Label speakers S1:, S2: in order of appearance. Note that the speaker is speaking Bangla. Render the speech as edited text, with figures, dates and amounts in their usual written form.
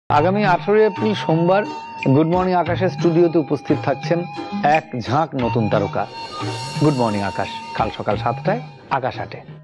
S1: আগামী 18 এপ্রিল সোমবার গুড মর্নিং আকাশের স্টুডিওতে উপস্থিত থাকছেন এক ঝাঁক নতুন তারকা। গুড মর্নিং আকাশ, কাল সকাল 7টায় আকাশ 8-এ।